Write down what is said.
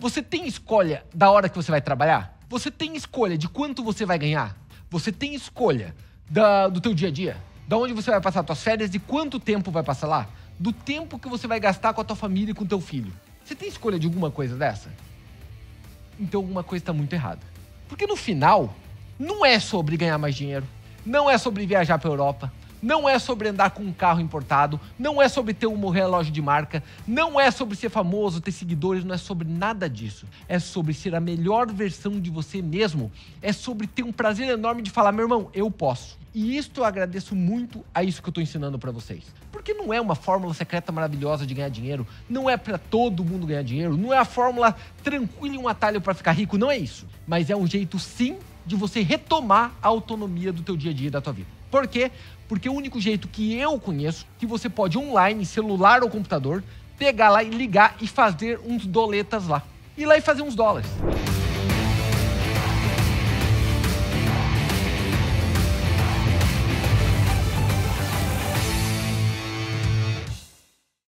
Você tem escolha da hora que você vai trabalhar? Você tem escolha de quanto você vai ganhar? Você tem escolha do teu dia a dia? Da onde você vai passar as tuas férias e quanto tempo vai passar lá? Do tempo que você vai gastar com a tua família e com o teu filho. Você tem escolha de alguma coisa dessa? Então alguma coisa está muito errada. Porque no final, não é sobre ganhar mais dinheiro, não é sobre viajar para a Europa, não é sobre andar com um carro importado, não é sobre ter um relógio de marca, não é sobre ser famoso, ter seguidores, não é sobre nada disso. É sobre ser a melhor versão de você mesmo, é sobre ter um prazer enorme de falar, meu irmão, eu posso. E isto eu agradeço muito a isso que eu estou ensinando para vocês. Porque não é uma fórmula secreta maravilhosa de ganhar dinheiro, não é para todo mundo ganhar dinheiro, não é a fórmula tranquila e um atalho para ficar rico, não é isso. Mas é um jeito sim de você retomar a autonomia do teu dia a dia e da tua vida. Por quê? Porque é o único jeito que eu conheço que você pode online, celular ou computador, pegar lá e ligar e fazer uns doletas lá. Ir lá e fazer uns dólares.